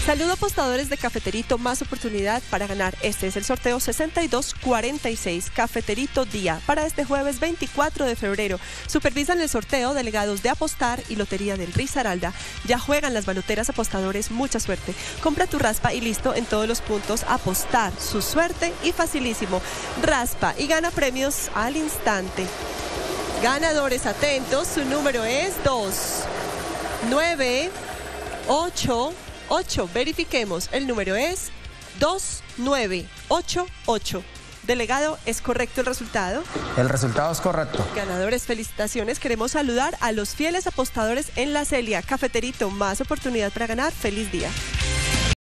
Saludo apostadores de Cafeterito, más oportunidad para ganar. Este es el sorteo 6246, Cafeterito Día, para este jueves 24 de febrero. Supervisan el sorteo delegados de Apostar y Lotería del Risaralda. Ya juegan las baloteras apostadores, mucha suerte. Compra tu raspa y listo en todos los puntos. Apostar, su suerte y facilísimo. Raspa y gana premios al instante. Ganadores atentos, su número es 2988. Verifiquemos, el número es 2988. Delegado, ¿es correcto el resultado? El resultado es correcto. Ganadores, felicitaciones. Queremos saludar a los fieles apostadores en La Celia. Cafeterito, más oportunidad para ganar. Feliz día.